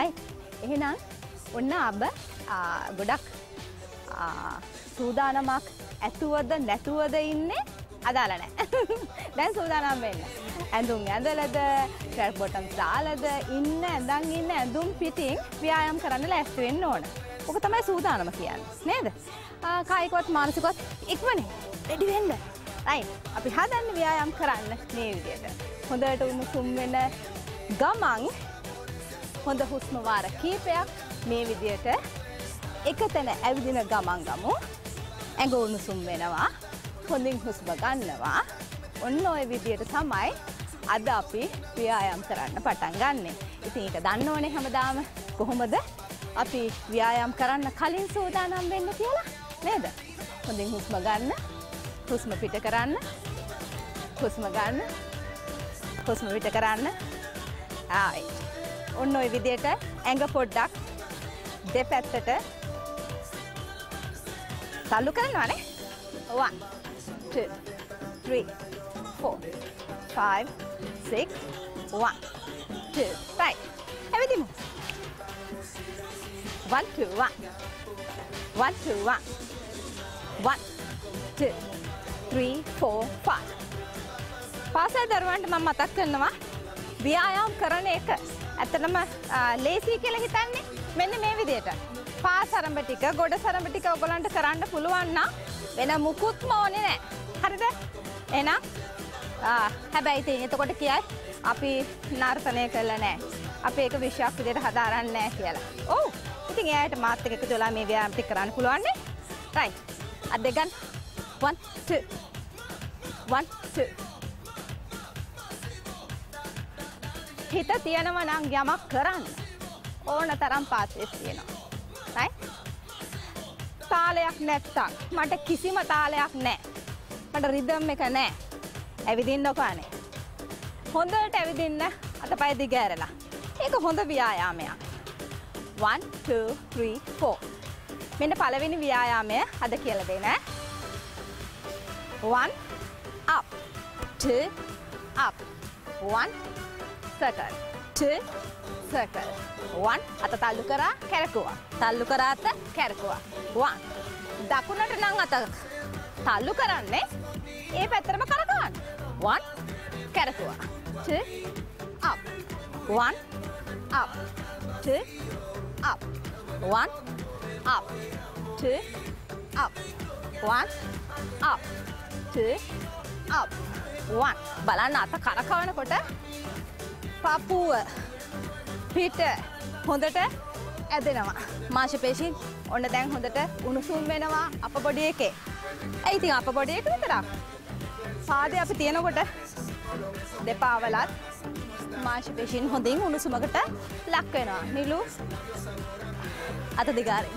right එහෙනම් ඔන්න අබ ගොඩක් සූදානමක් ඇතුවද නැතුවද ඉන්නේ අදාළ නැහැ. දැන් සූදානම් වෙන්න. ඇඳුම් ඇඳලාද, ෂර්ට් බොටම් දාලාද ඉන්න ඇඳන් ඉන්න ඇඳුම් පිටින් ව්‍යායාම් කරන්න ලෑස්ති වෙන්න ඕන. ඔක තමයි සූදානම කියන්නේ. නේද? කායිකවත් මානසිකවත් ඉක්මනින් රෙඩි වෙන්න. right. අපි හදන්න ව්‍යායාම් කරන්න මේ විදිහට. හොඳට උණුසුම් වෙන ගමන් හොඳ හුස්ම වාර කීපයක් මේ විදිහට එකතැන ඇවිදින ගමන් ගමු. ඇඟ උණුසුම් වෙනවා. හොඳින් හුස්ම ගන්නවා. ඔන්න ඔය විදිහට තමයි අද අපි ව්‍යායාම් කරන්න පටන් ගන්නෙ. ඉතින් ඒක දන්න ඕනේ හැමදාම කොහොමද අපි ව්‍යායාම් කරන්න කලින් සූදානම් වෙන්න කියලා නේද? හොඳින් හුස්ම ගන්න. හුස්ම පිට කරන්න. හුස්ම ගන්න. හුස්ම පිට කරන්න. ආයි. ඔන්න ඔය විදිහට ඇඟ පොඩ්ඩක් දෙපැත්තට තල්ලු කරනවානේ. 1 2 3 4 5 6 1 2 right. Everything. 1 2 1 1 2 1 1 2 3 4 5. පාසල් දරුවන්ට මම මතක් කරනවා ව්‍යායාම් කරන එක ඇත්තටම ලේසි කියලා හිතන්නේ මෙන්න මේ විදිහට. පාස් ආරම්භ ටික, ගොඩ සරඹ ටික ඔයගලන්ට කරන්න පුළුවන් නම් වෙන මුකුත්ම ඕනේ නැහැ. හරිද? එහෙනම් හැබැයි ඉතින් එතකොට කියයි අපි නර්තනය කළා නැහැ. අපි ඒක විශ්වාස විදිහට හදාරන්නේ නැහැ කියලා. ඔව්. ඉතින් එයාට මාත් එක්ක එකතු වෙලා මේ ව්‍යායාම ටික කරන්න පුළුවන් නේ. right. අත් දෙක ගන්න. 1 2 1 2 හිත තියනවා නම් යමක් කරන්න ඕන තරම් පාස්වෙස් තියෙනවා. right? තාලයක් නැත්තම් මට කිසිම තාලයක් නැහැ. මට රිද්ම් එක නැහැ. ඇවිදින්නකො අනේ. හොඳට ඇවිදින්න අතපය දිග ඇරලා. ඒක හොඳ ව්‍යායාමයක්. 1 2 3 4. මෙන්න පළවෙනි ව්‍යායාමය අද කියලා දෙන්න. 1 up 2 up 1 circle 2 circle 1 අත තල්ලු කරා කැරකුවා තල්ලු කරා අත කැරකුවා 1 දකුණට නම් අත තල්ලු කරන්නේ ඒ පැත්තටම කරකවන්න 1 කැරකුවා 2 up 1 up 2 up 1 up 2 up 1 up 2 up 1 බලන්න අත කරකවනකොට පපුව පිට හොඳට ඇදෙනවා. මාංශ පේශීන් ඔන්න දැන් හොඳට උණුසුම් වෙනවා අප බොඩි එකේ. ඒ ඉතින් අප බොඩි එක විතරක්. පාදේ අපි තියනකොට දෙපා වලත් මාංශ පේශීන් හොඳින් උණුසුමකට ලක් වෙනවා. නිලු අත දිගාරින්.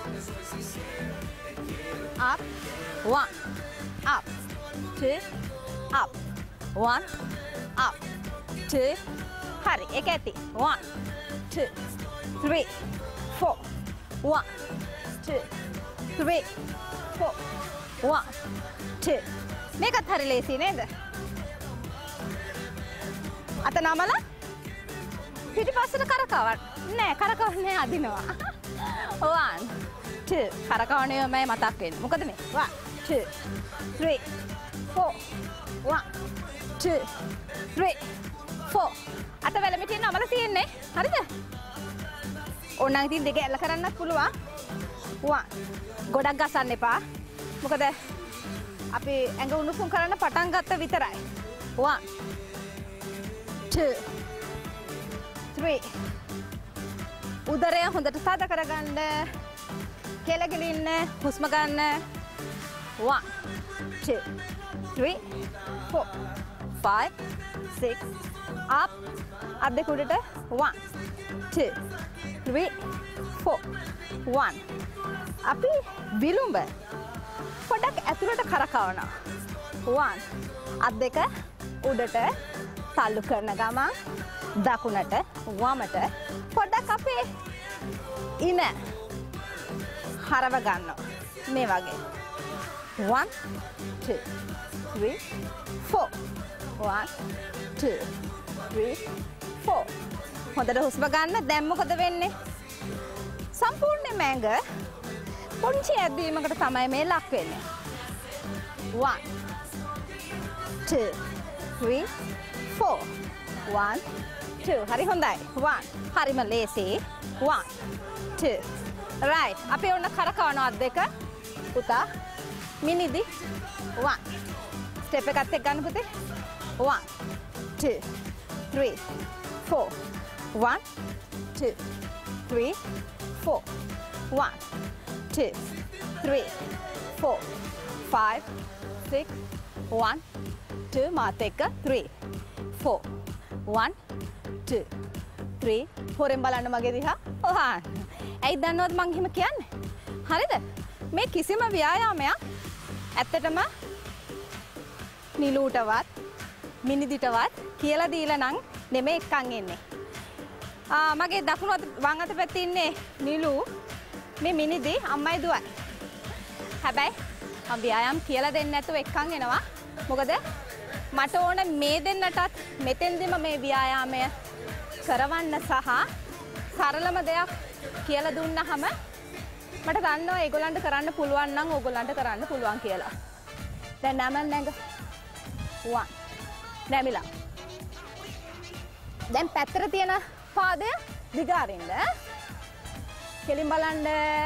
up 1 up 2 up 1 up 2 හරි ඒක ඇති 1 2 3 4 1 2 3 4 1 2 මේකත් හරි ලේසි නේද? අත නමලා පිටිපස්සට කරකවන්න. නෑ කරකවන්නේ අදිනවා. 1 2 කරකවන්නේ මම මතක් වෙන්නේ. මොකද මේ 1 2 3 4 1 2 3 4 අත වැලමිටින් නමලා තියෙන්නේ. හරිද? ඕනනම් ඉතින් දෙක ඇල්ල කරන්නත් පුළුවන්. 1 ගොඩක් ගසන්න එපා. මොකද අපි ඇඟ උණුසුම් කරන්න පටන් ගත්ත විතරයි. 1 2 3 උදරය හොඳට සාද කරගන්න. කෙල ගලින්න හුස්ම ගන්න. 1 2 3 4 5 6 up අත් දෙක උඩට 1 2 3 4 1 අපි විලුඹ පොඩක් ඇතුළට කරකවනවා 1 අත් දෙක උඩට තල්ලු කරන ගමන් දකුණට වමට පොඩක් අපේ ඉන හරව ගන්නවා මේ වගේ 1 2 3 4 1 2 3 4 හොඳට හුස්ම ගන්න. දැන් මොකද වෙන්නේ? සම්පූර්ණයෙන්ම ඇඟ පුංචි ඇද්දීමකට තමයි මේ ලක් වෙන්නේ. 1 2 3 4 1 2 හරි හොඳයි. 1 හරිම ලේසි. 1 2 right. අපි ඔන්න කරකවන අත් දෙක පුතා මිනිදි 1 ස්ටෙප් එකත් එක්ක ගන්න පුතේ. 1 2 3 4 1 2 3 4 1 2 3 4 5 6 1 2 මාත් එක්ක 3 4 1 2 3 හොරෙන් බලන්න මගේ දිහා. ඔහාන් ඇයි දන්නවද මං එහෙම කියන්නේ? හරිද? මේ කිසිම ව්‍යායාමයක් ඇත්තටම නිලූටවත් මිනිදිටවත් කියලා දීලා නම් නෙමෙයි එක්කන් එන්නේ. මගේ දකුණු අත වම් අත පැත්තේ ඉන්නේ නිලු. මේ මිනිදි අම්මයි දුවයි. හැබැයි මම ව්‍යායාම් කියලා දෙන්නේ නැතුව එක්කන් එනවා. මොකද මට ඕන මේ දෙන්නටත් මෙතෙන්දිම මේ ව්‍යායාමය කරවන්න සහ සරලම දෙයක් කියලා දුන්නාම මට දන්නවා ඒගොල්ලන්ට කරන්න පුළුවන් නම් ඕගොල්ලන්ට කරන්න පුළුවන් කියලා. දැන් නමන්න නැග. 1 නැමිලා. දැන් පැත්තට තියෙන පාදය දිගාරින්න. කෙලින් බලන්න.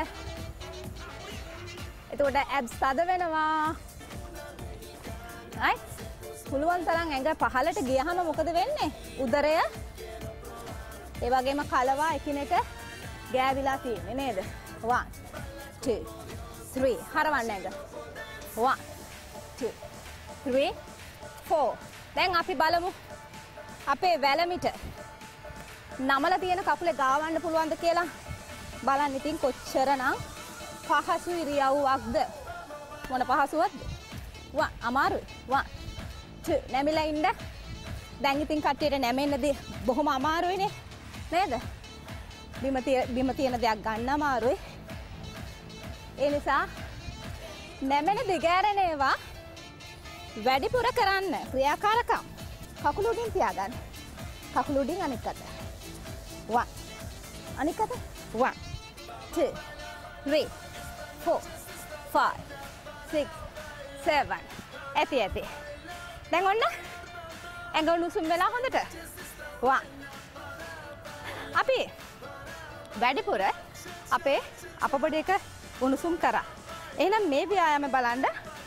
එතකොට ඇබ්ස් තද වෙනවා. right? පුළුවන් තරම් ඇඟ පහළට ගියහම මොකද වෙන්නේ? උදරය ඒ වගේම කලවා එකිනෙක ගෑවිලා තියෙන්නේ නේද? 1 2 3 හරවන්න ඇඟ. 1 2 3 4 දැන් අපි බලමු අපේ වැලමිට නමල තියෙන කකුලේ ගාවන්න පුළුවන්ද කියලා බලන්න. ඉතින් කොච්චරනම් පහසු ඉරියව්වක්ද? මොන පහසුවක්ද? 1 අමාරුයි. 1 2 නැමිලා ඉන්න. දැන් ඉතින් කට්ටියට නැමෙන්නදී බොහොම අමාරුයිනේ නේද? බිම තියෙන දෙයක් ගන්න අමාරුයි. ඒ නිසා නැමෙන දිගෑරෙන ඒවා වැඩිපුර කරන්න ක්‍රියාකාරකම් කකුල උඩින් තියාගන්න. කකුල උඩින් අනික් අත. 1 අනික් අත. 1 2 3 4 5 6 7 ඇති. දැන් ඔන්න ඇඟ උණුසුම් වෙලා හොඳට. 1 අපි වැඩිපුර අපේ අපබඩ එක උණුසුම් කරා. එහෙනම් මේ ව්‍යායාම බලන්න.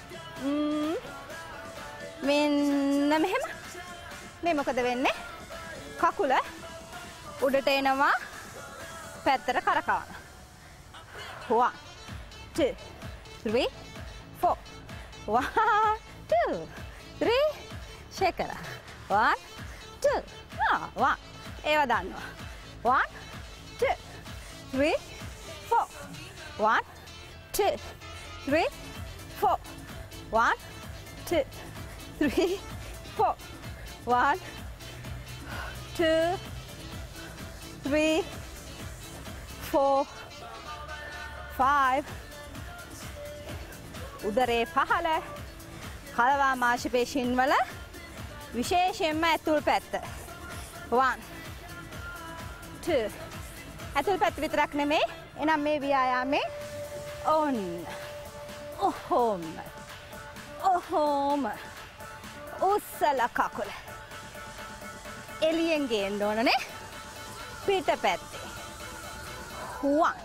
මෙන්න මෙහෙම. මේ මොකද වෙන්නේ? කකුල උඩට එනවා පැත්තට කරකවන. 1 2 3 4 1 2 3 shake කර. 1 2 1 ඒව දන්නවා. 1 2 3 4 1 2 3 4 1 2 3 4 1 2 3 4 5 උදරේ පහළ කලවා මාංශපේශීන් වල විශේෂයෙන්ම ඇතුල් පැත්ත. 1 2 ඇතුල් පැත්ත විතරක් නෙමෙයි. එනම් මේ ව්‍යායාමේ ඔන්න ඔහොම උස්සල කකුල එළියෙන් ගේන්න ඕනනේ පිට පැත්තේ. 1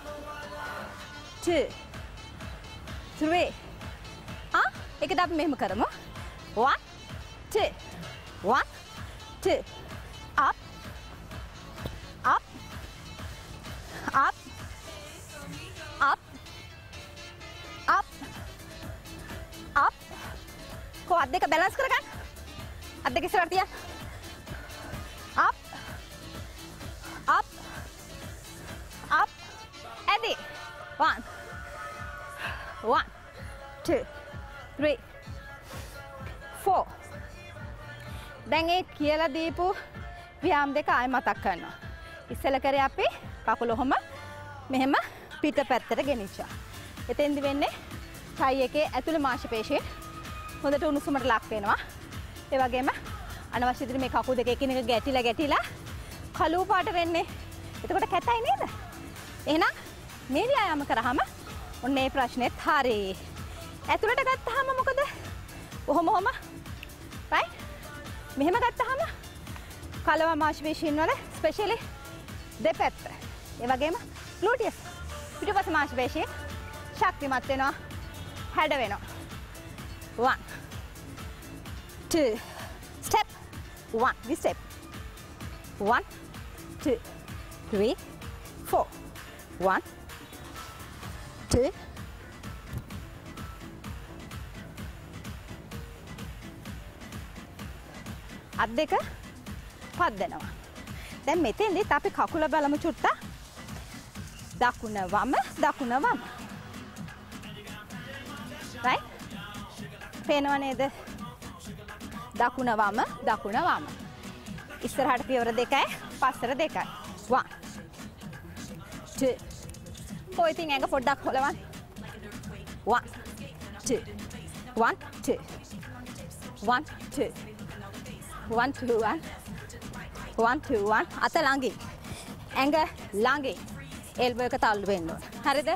2 3 ඒකද අපි මෙහෙම කරමු. 1 2 1 2 up up up up up up ko අත් දෙක බැලන්ස් කරගන්න. අත් දෙක ඉස්සරහට තියන්න. up up up ඇදි. 1 1 2 3 4 දැන් ඒ කියලා දීපු ව්‍යායාම දෙක ආයෙ මතක් කරනවා. ඉස්සෙල්ලා කරේ අපි කකුල ඔහම මෙහෙම පිට පැත්තට ගෙනිච්චා. එතෙන්දි වෙන්නේ ටයි එකේ ඇතුළේ මාංශපේශීන් හොඳට උණුසුමට ලක් වෙනවා. ඒ වගේම අනවශ්‍ය විදිහට මේ කකුල් දෙක එකිනෙක ගැටිලා කළු පාට වෙන්නේ. එතකොට කැතයි නේද? එහෙනම් මේ ව්‍යායාම කරාම ඔන්න ඒ ප්‍රශ්නේත් හරි. ඇතුළට ගත්තාම මොකද? ඔහොම right? මෙහෙම ගත්තාම කලව මාංශපේශීන් වල ස්පෙෂලි දෙපැත්ත. ඒ වගේම ග්ලූටියස් පිටුපස මාංශපේශීන් ශක්තිමත් වෙනවා, හැඩ වෙනවා. 1 2 step 1 this step 1 2 3 4 1 2 අත් දෙක පද්දනවා. දැන් මෙතෙන්දිත් අපි කකුල බලමු චුට්ටක්. දකුණ වම දකුණ වම. right? පේනව නේද? දකුණ වම දකුණ වම. ඉස්සරහට පියවර දෙකයි පස්සට දෙකයි. 1 2 ඔය ඉතින් ඇඟ පොඩ්ඩක් හොලවන්න. 1 2 1 2 1 2 1 2 1 1 2 1 අත ළඟින්. ඇඟ ළඟින්. එල්බෝ එක තල්ලු වෙන්න ඕන. හරිද?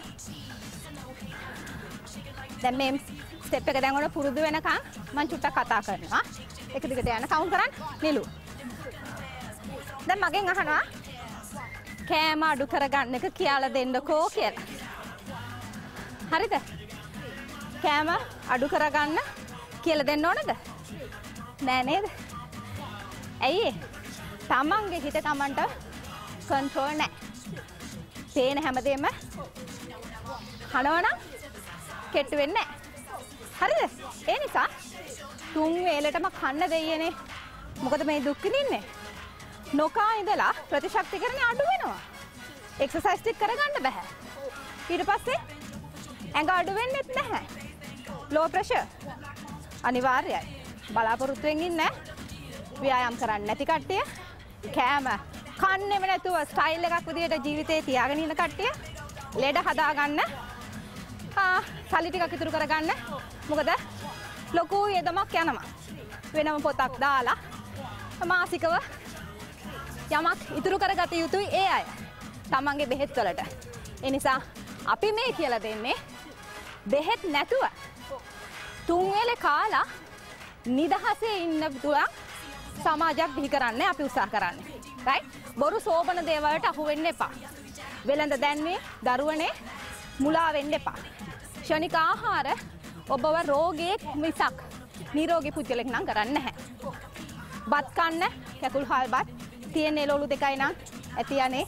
දැන් මේ ස්ටෙප් එක දැන් ඔන්න පුරුදු වෙනකන් මම චුට්ටක් කතා කරනවා. එක දිගට යන කවුන්ට් කරන්න නිලු. දැන් මගෙන් අහනවා කෑම අඩු කරගන්න එක කියලා දෙන්නකෝ කියලා. හරිද? කෑම අඩු කරගන්න කියලා දෙන්න ඕනද? නෑ නේද? ඇයි? තමන්ගේ හිත තමන්ට කන්ට්‍රෝල් නෑ. තේන හැමදේම කනවනම් කෙට්ටු වෙන්නේ නෑ. හරිද? ඒ නිසා තුන් වේලටම කන්න දෙයියනේ. මොකද මේ දුක් විඳින්නේ? නොකා ඉඳලා ප්‍රතිශක්තිකරණය අඩු වෙනවා. එක්සර්සයිස් ටික කරගන්න බෑ. ඊට පස්සේ ඇඟ අඩු වෙන්නෙත් නැහැ. ලෝ ප්‍රෙෂර් අනිවාර්යයි. බලාපොරොත්තුෙන් ඉන්නේ ව්‍යායාම් කරන්නේ නැති කට්ටිය, කෑම කන්නේම නැතුව ස්ටයිල් එකක් විදියට ජීවිතේ තියාගෙන ඉන්න කට්ටිය ලෙඩ හදාගන්න, සල්ලි ටිකක් ඉතුරු කරගන්න. මොකද ලොකු යෙදමක් යනවා. වෙනම පොතක් දාලා මාසිකව යමක් ඉතුරු කරගත යුතුයි ඒ අය තමන්ගේ බෙහෙත් වලට. ඒ නිසා අපි මේ කියලා දෙන්නේ බෙහෙත් නැතුව තුන් වේලේ කාලා නිදහසේ ඉන්න පුළුවන් සමාජයක් බිහි කරන්න අපි උත්සාහ කරන්නේ. right? බොරු සෝබන දේවල්ට අහු වෙන්න එපා. වෙළඳ දැන්වීම දරුවනේ මුලා වෙන්න එපා. ක්ෂණික ආහාර ඔබව රෝගියෙක් මිසක් නිරෝගී පුද්ගලෙක් නම් කරන්නේ නැහැ. බත් කන්න, කැකුළු හාල් බත් තියෙන එළවලු දෙකයි නම් ඇති යන්නේ.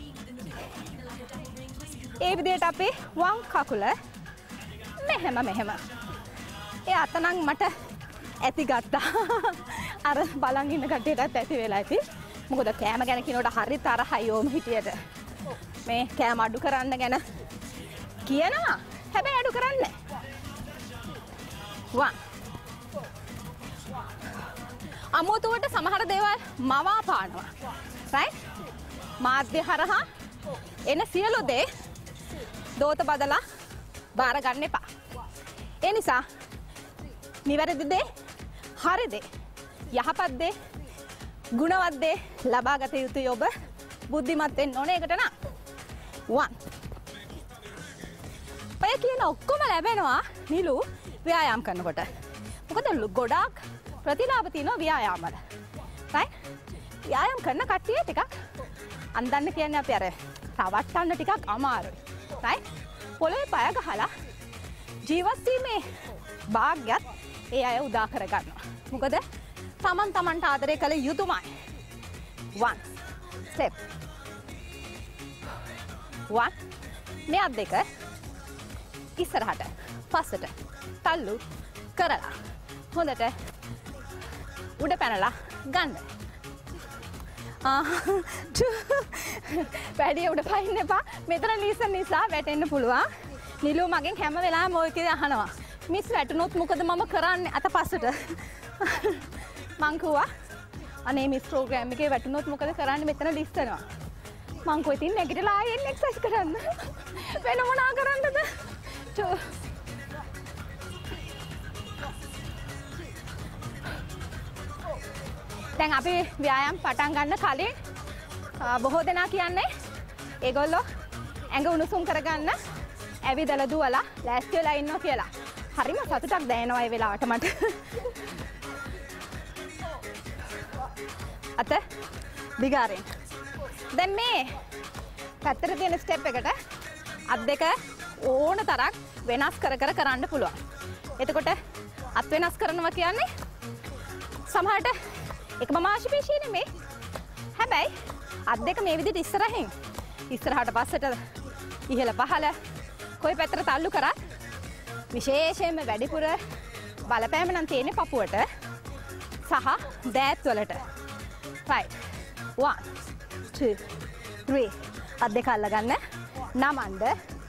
ඒ විදිහට අපි වම් කකුල මෙහෙම. ඒ අත නම් මට ඇති ගත්තා. අර බලන් ඉන්න කට්ටියටත් ඇති වෙලා ඇති. මොකද කෑම ගැන කියනකොට හරි තරහයි ඕම හිටියට. මේ කෑම අඩු කරන්න ගැන කියනවා. හැබැයි අඩු කරන්නේ නැහැ. 1 අමුතුවට සමහර දේවල් මවා පානවා. right? මාධ්‍ය හරහා එන සියලු දේ දෝත බදලා බාර ගන්න එපා. ඒ නිසා නිවැරදි දේ, හරි දේ, යහපත් දේ, ගුණවත් දේ ලබා ගත යුතුයි ඔබ. බුද්ධිමත් වෙන්න ඕනේ ඒකට නම්. 1 ඔය කියන ඔක්කොම ලැබෙනවා නිලු ව්‍යායාම් කරනකොට. මොකද ගොඩාක් ප්‍රතිලාභ තියෙනවා ව්‍යායාම වල. right? ව්‍යායාම් කරන කට්ටිය ටිකක් අන්දන්න කියන්නේ අපි අර රවට්ටන්න ටිකක් අමාරුයි. right? පොළවේ පය ගහලා ජීවත් වීමේ භාග්‍යත් ඒ අය උදා කර ගන්නවා. මොකද තමන්ට ආදරය කළ යුතුමයි. 1 step 1 මේ අත් දෙක ඉස්සරහට පස්සට තල්ලු කරලා හොඳට උඩ පැනලා ගන්න. වැඩි උඩ පයින්න එපා. මෙතන ලීසන් නිසා වැටෙන්න පුළුවන්. නිලු මගෙන් හැම වෙලාවෙම ඔය කියලා අහනවා. මිස් වැටුනොත් මොකද මම කරන්නේ අතපස්සට? මං කිව්වා අනේ මිස් ප්‍රෝග්‍රෑම් එකේ වැටුනොත් මොකද කරන්නේ මෙතන ලිස්සනවා. මං කොයි තින් නැගිටලා ආයෙත් එක්සර්සයිස් කරන්න. වෙන මොනා කරන්නද? දැන් අපි ව්‍යායාම් පටන් ගන්න කලින් බොහෝ දෙනා කියන්නේ ඒගොල්ලෝ ඇඟ උණුසුම් කරගන්න ඇවිදලා දුවලා ලෑස්ති වෙලා ඉන්නවා කියලා. හරිම සතුටක් දැනෙනවා ඒ වෙලාවට මට. අත දිගාරින්. දැන් මේ පැත්තට තියෙන ස්ටෙප් එකට අත් දෙක ඕන තරක් වෙනස් කර කර කරන්න පුළුවන්. එතකොට අත් වෙනස් කරනවා කියන්නේ සමහරට එකම මාංශපේශිය නෙමෙයි. හැබැයි අත් දෙක මේ විදිහට ඉස්සරහට පස්සට ඉහළ පහළ කොයි පැත්තට තල්ලු කරත් විශේෂයෙන්ම වැඩිපුර බලපෑම නම් තියෙන්නේ පපුවට සහ දෑත් වලට. right 1 2 3 අත් දෙක අල්ලගන්න නමන්න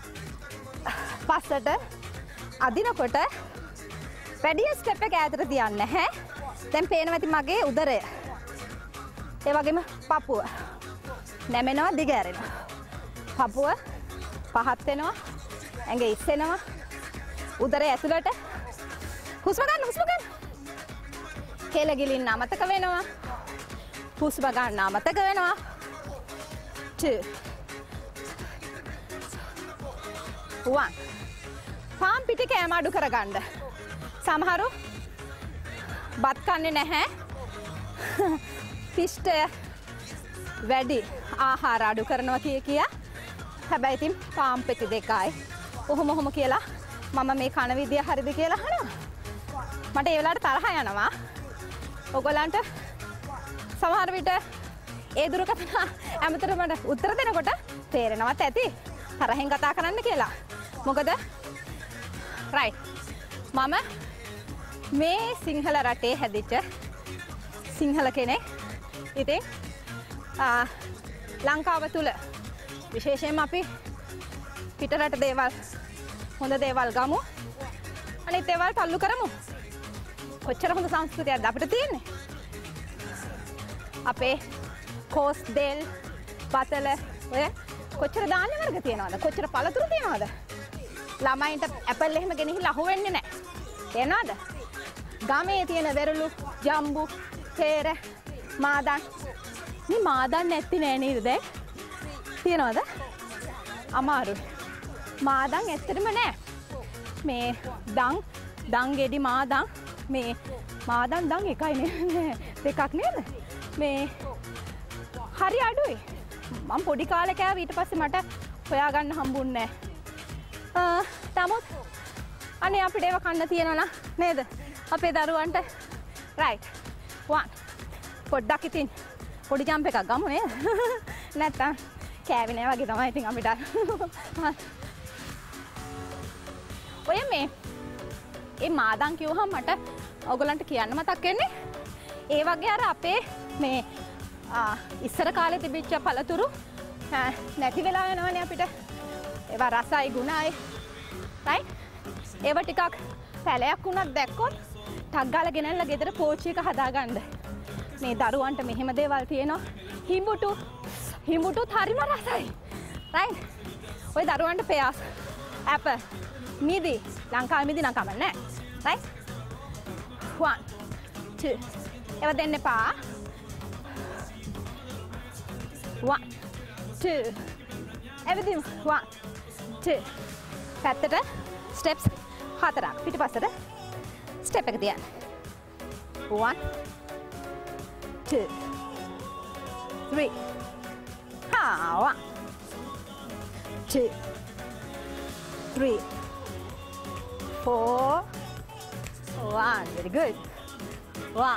පස්සට අදිනකොට වැඩි ස්ටෙප් එක ඈතට තියන්න නැහැ. දැන් පේනවා ඇති මගේ උදරය. ඒ වගේම පපුව නැමෙනවා දිග ඇරෙනවා. පපුව පහත් වෙනවා. ඇඟ ඉස්සෙනවා. උදරය ඇතුළට හුස්ම ගන්න. කෙල ගිලින්න අමතක වෙනවා. හුස්ම ගන්න අමතක වෙනවා. 2 1 පාම් පිටි කෑම අඩු කරගන්න. සමහරු බත් කන්නේ නැහැ. පිෂ්ඨය වැඩි ආහාර අඩු කරනවා කියා. හැබැයි ඉතින් පාම් පිටි දෙකයි. ඔහොම කියලා මම මේ කන විදිය හරිද කියලා අහනවා. මට ඒ වෙලාවට තරහ යනවා. ඔයගොල්ලන්ට සමහර විට ඒ දුරකථන ඇමතුරට උත්තර දෙනකොට තේරෙනවත් ඇති තරහෙන් කතා කරන්න කියලා. මොකද right මම මේ සිංහල රටේ හැදිච්ච සිංහල කෙනෙක්. ඉතින් ලංකාව තුල විශේෂයෙන්ම අපි පිටරට දේවල් හොඳ දේවල් ගමු. අනිත් දේවල් තල්ලු කරමු. කොච්චර හොඳ සංස්කෘතියක්ද අපිට තියෙන්නේ. අපේ කෝස් දෙල් බතල ඔය කොච්චර ධාන්‍ය වර්ග තියෙනවද? කොච්චර පළතුරු තියෙනවද? ළමයින්ට ඇපල් එහෙම ගෙනහිල්ලා අහු වෙන්නේ නැහැ. තේරෙනවද? ගමේ තියෙන වෙරළු, ජම්බු, පේර, මාදන්. මේ මාදන් නැති නෑ නේද දැන්? තියෙනවද? අමාරුයි. මාදන් ඇත්තටම නෑ. මේ දන් ගෙඩි මාදන් මේ මාදන් දන් එකයි නේ දෙකක් නේද? මේ හරි අඩුයි. මම පොඩි කාලේ කෑවා ඊට පස්සේ මට හොයාගන්න හම්බුන්නේ නෑ. නමුත් අනේ අපිට ඒව කන්න තියනවා නේද? අපේ දරුවන්ට right 1 පොඩ්ඩක් ඉතින් පොඩි ජම්ප් එකක් ගමු නේද? නැත්තම් කෑවේ නෑ වගේ තමයි ඉතින් අපිට. ඔය මේ මාදන් කිව්වහම මට ඔයගලන්ට කියන්න මතක් වෙන්නේ ඒ වගේ අර අපේ මේ ඉස්සර කාලේ තිබිච්ච පළතුරු නැති වෙලා යනවනේ අපිට. ඒවා රසයි ගුණයි right? ඒව ටිකක් පැලයක් වුණත් දැක්කොත් ටක් ගාලා ගෙනල්ලා ගෙදර පෝච්චි එක හදාගන්න. මේ දරුවන්ට මෙහෙම දේවල් තියෙනවා. හිඹුටුත් හරිම රසයි. right? ඔය දරුවන්ට පෙයාස් ඇපල් මිදි ලංකාවේ මිදි නම් කමන්නේ නැහැ. right? 1 2 ඒව දෙන්න එපා. 1 2 everything 1 2 පැත්තට steps 4ක් පිටිපස්සට step එක තියන්න. 1 2 3 1 2 3 4 1 very good 1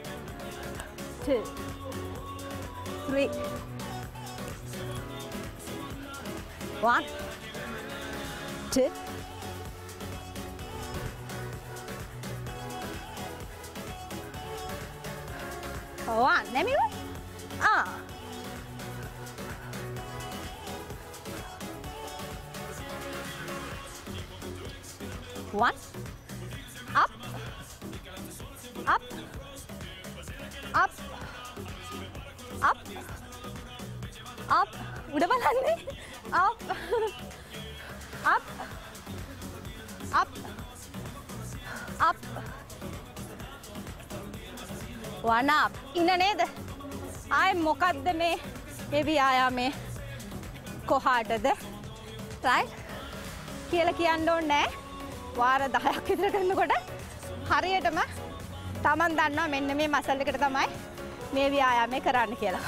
2 3 1 2 1 නැමිව 1 up up up up up උඩ බලන්නේ up up up up 1 up ඉන්න නේද? ආයේ මොකද්ද මේ ව්‍යායාමේ කොහාටද right කියලා කියන්න ඕනේ නැහැ. වාර 10ක් විතර කරනකොට හරියටම Taman දන්නවා මෙන්න මේ මසල් එකට තමයි මේ ව්‍යායාමය කරන්න කියලා.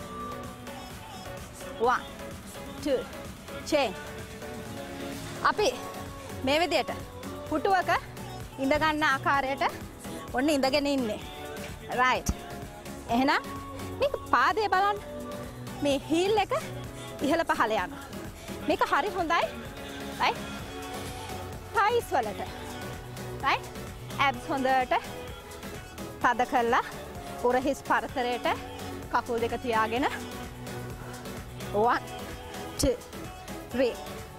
1 2 chain. අපි මේ විදියට පුටුවක ඉඳ ගන්න ආකාරයට ඔන්න ඉඳගෙන ඉන්නේ. right. එහෙනම් මේක පාදයේ බලන්න. මේ heel එක ඉහළ පහළ යනවා. මේක හරි හොඳයි. right. thighs වලට. right. abs හොඳට තද කරලා උරහිස් පරතරයට කකුල් දෙක තියාගෙන 1 2 3.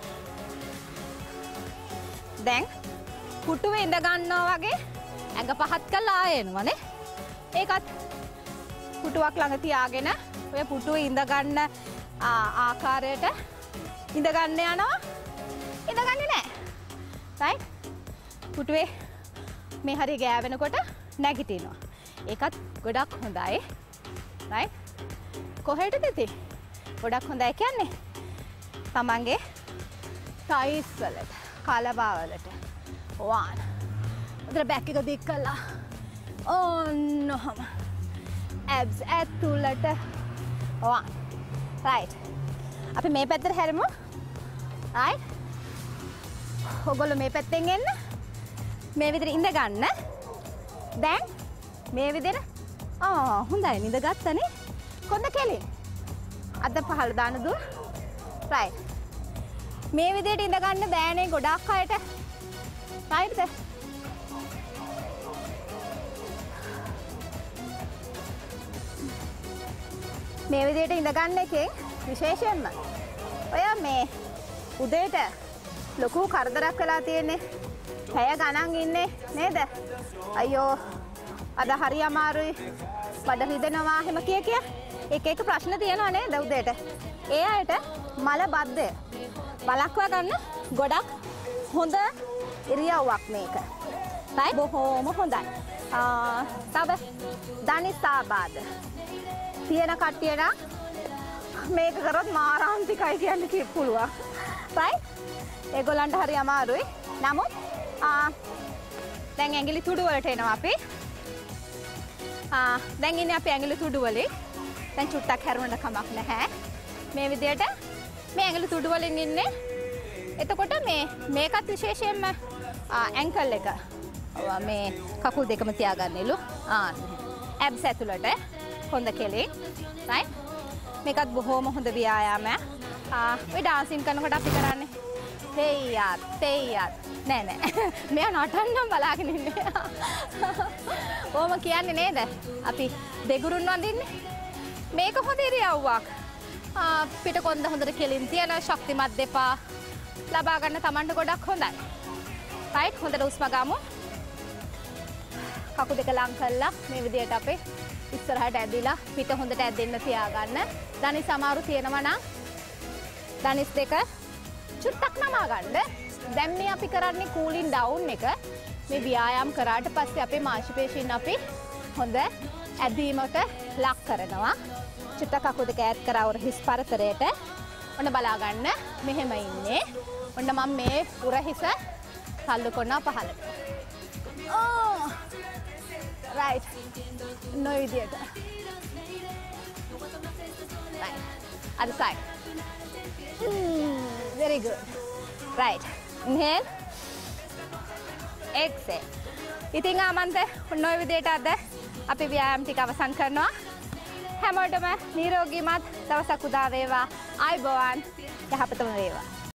දැන් පුටුවේ ඉඳ ගන්නවා වගේ ඇඟ පහත් කරලා ආයෙනවනේ. ඒකත් පුටුවක් ළඟ තියාගෙන ඔය පුටුවේ ඉඳ ගන්න ආකාරයට ඉඳ ගන්න යනවා. ඉඳගන්නේ නැහැ. right. පුටුවේ මේ හරිය ගෑවෙනකොට නැගිටිනවා. ඒකත් ගොඩක් හොඳයි. right. කොහෙටද ඉතින්? ගොඩක් හොඳයි කියන්නේ තමන්ගේ thighs වලට, කලබා වලට. 1. උදේ බෑක් එක දික් කළා. ඔන්නෝම. abs ඇතුළට. 1. right. අපි මේ පැත්තට හැරෙමු. right. ඔයගොල්ලෝ මේ පැත්තෙන් එන්න. මේ විදිහට ඉඳ ගන්න. දැන් මේ විදිහට හොඳයි නිද ගත්තනේ. කොන්ද කෙලින්. අද පහළ දාන දුව. right. මේ විදිහට ඉඳ ගන්න බෑනේ ගොඩක් අයට. right. මේ විදිහට ඉඳ ගන්න එකෙන් විශේෂයෙන්ම ඔය මේ උදේට ලොකු කරදරයක් වෙලා තියෙන්නේ. පැය ගණන් ඉන්නේ නේද? අයියෝ අද හරි අමාරුයි. බඩ රිදෙනවා එහෙම කිය එක ප්‍රශ්න තියෙනවා නේද උදේට? ඒ අයට මල බද්දය වළක්වා ගන්න ගොඩක් හොඳ ඉරියව්වක් මේක. right. බොහොම හොඳයි. තව දනිස්සාබාද තියෙන කට්ටිය නම් මේක කරොත් මාරාන්තිකයි කියන්න පුළුවන්. right. ඒගොල්ලන්ට හරි අමාරුයි. නමුත් දැන් ඇඟිලි තුඩු වලට එනවා අපි. දැන් ඉන්නේ අපි ඇඟිලි තුඩු වලින්. දැන් චුට්ටක් හැරුණට කමක් නැහැ. මේ විදියට මේ ඇඟිලි තුඩු වලින් ඉන්නේ. එතකොට මේකත් විශේෂයෙන්ම ඇන්කල් එක මේ කකුල් දෙකම තියාගන්නලු. abs ඇතුළට හොඳ කෙලින්. right. මේකත් බොහොම හොඳ ව්‍යායාමයක්. ඔය ඩාන්සින් කරනකොට අපි කරන්නේ තෙයියත් නෑ මෙයා නටන්නම් බලාගෙන ඉන්නේ. ඕම කියන්නේ නේද? අපි දෙගුරුන් වඳින්නේ. මේක හොඳ ඉරියව්වක්. පිට කොන්ද හොඳට කෙලින් තියන ශක්තිමත් දෙපා ලබා ගන්න Tamanට ගොඩක් හොඳයි. right. හොඳට උස්ම ගමු. කකුල් දෙක ලං කරලා මේ විදියට අපි ඉස්සරහට ඇදිලා පිට හොඳට ඇදෙන්න තියාගන්න. දනිස් අමාරු තියෙනවා නම් දනිස් දෙක චුට්ටක් නමා ගන්න. දැන් මේ අපි කරන්නේ කූලින් ඩවුන් එක. මේ ව්‍යායාම් කරාට පස්සේ අපේ මාංශපේශීන් අපි හොඳ ඇදීමකට ලක් කරනවා. චුට්ටක් කකුල් දෙක ඈත් කරා උරහිස් පරතරයට. ඔන්න බලා ගන්න. මෙහෙම ඉන්නේ. ඔන්න මම මේ උරහිස තල්ලු කරනවා පහළට. right. නොයි විදියට. right. other side. very good. right. inhale. exhale. ඉතින් ආමන්ත නොයි විදියට අද අපි ව්‍යායාම ටික අවසන් කරනවා. හැමෝටම නිරෝගීමත් දවසක් උදා වේවා. ආයුබෝවන්. යහපතම වේවා.